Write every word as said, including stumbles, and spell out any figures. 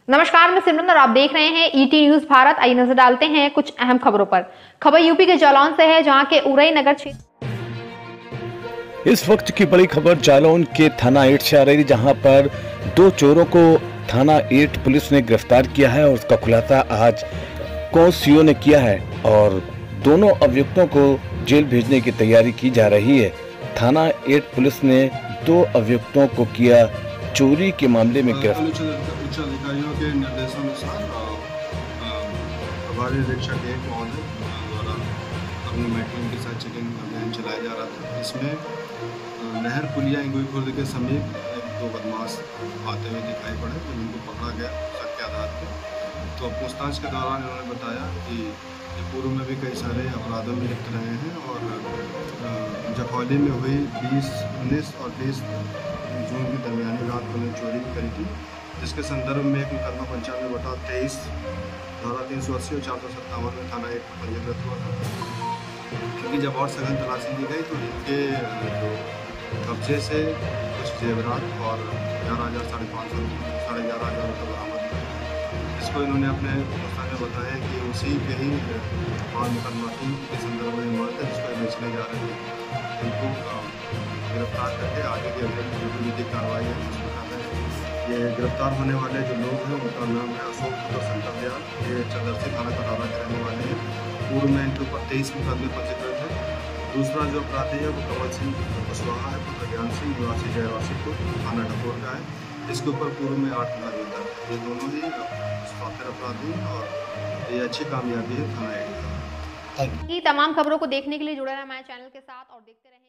नमस्कार, मैं सिमरन और आप देख रहे हैं ईटी न्यूज भारत। आइए नजर डालते हैं कुछ अहम खबरों पर। खबर यूपी के जालौन से है, जहां के उरई नगर क्षेत्र। इस वक्त की बड़ी खबर जालौन के थाना एट से आ रही, जहां पर दो चोरों को थाना एट पुलिस ने गिरफ्तार किया है और उसका खुलासा आज सीओ ने किया है और दोनों अभियुक्तों को जेल भेजने की तैयारी की जा रही है। थाना एट पुलिस ने दो अभियुक्तों को किया चोरी के मामले में गिरफ्तार। उच्च अधिकारियों के निर्देशानुसार प्रभारी निरीक्षक एक महोदय द्वारा अपनी मेट्रिक के साथ चेकिंग अभियान चलाया जा रहा था। इसमें नहर पुलिया इंगोई खुर्द के समीप एक दो बदमाश आते हुए दिखाई पड़े, तो उनको पकड़ा गया शक के आधार पर। तो पूछताछ के दौरान इन्होंने बताया कि पूर्व में भी कई सारे अपराधों में लिप्त रहे हैं और जखौली में हुई बीस उन्नीस और बीस जून की दरमियानी रात को उन्होंने चोरी भी करी थी, जिसके संदर्भ में एक मुकदमा पंचानवे बटा तेईस धारा तीन सौ अस्सी और चार सौ सत्तावन में थाना एक पंजीकृत हुआ था। क्योंकि जब और सघन तलाशी ली गई तो इनके कब्जे से कुछ जेवरात और ग्यारह हज़ार साढ़े पाँच सौ साढ़े ग्यारह हज़ार रुपये बरामद हुए, जिसको इन्होंने अपने पुस्तक में बताया कि उसी के ही और मुकदमा के संदर्भ में हुआ था, जिसको बेचने जा रहे थे। इनको गिरफ्तार करके आगे की अगली विधिक कार्रवाई है। ये गिरफ्तार होने वाले जो लोग हैं उनका नाम है अशोक पुत्र शंकर दयाल। ये चंदरसी थाना कटौरा के रहने वाले हैं। पूर्व में इनके ऊपर तेईस मुकदमे पंजीकृत है। दूसरा जो अपराधी है वो कमल सिंह कुशवाहा है, पुत्र ज्ञान सिंह निवासी जयवासी को थाना डकोर का है। इसके ऊपर पूर्व में आठ मुकदमे दर्ज है। ये दोनों ही स्वास्थ्य अपराधी और ये अच्छी कामयाबी है थाना एट। तमाम खबरों को देखने के लिए जुड़े रहें हमारे चैनल के साथ और देखते रहें।